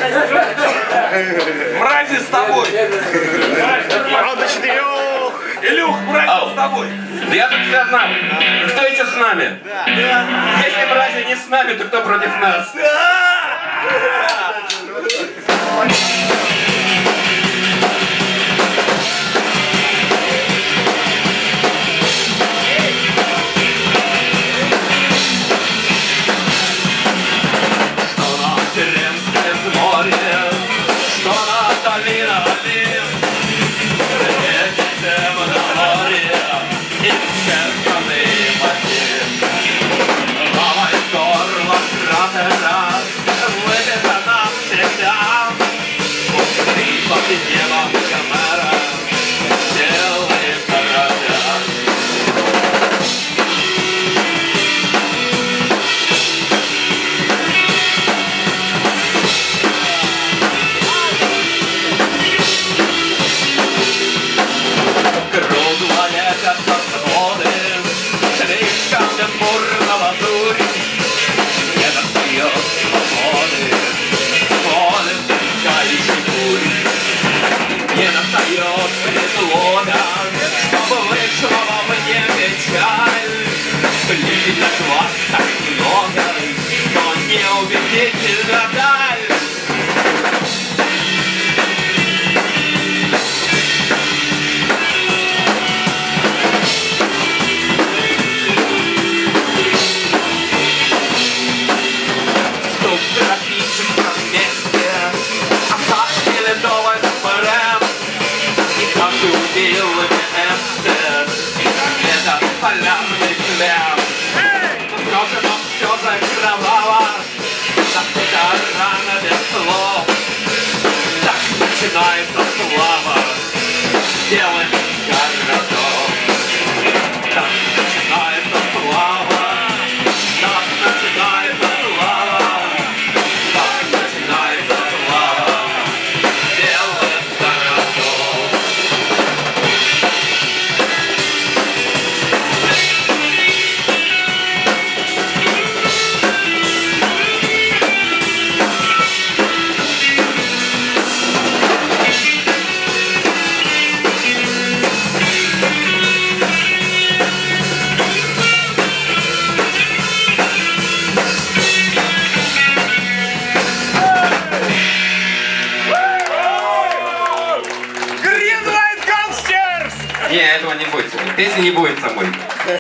Мрази с тобой. А до 4. Илюх, мрази с тобой. Да я тут все знаю. Кто еще с нами? Если мрази не с нами, то кто против нас? Вас так много, но неубедительно даль. В субтропическом месте осадки ледовой ФРМ. И как убил эстет, это полярный плен. Но все закрывало, так рано без слов. Так начинается слава белых городов. Так начинается слава, так начинается слава, так начинается слава белых городов. Не, этого не будет. Песни не будет со мной.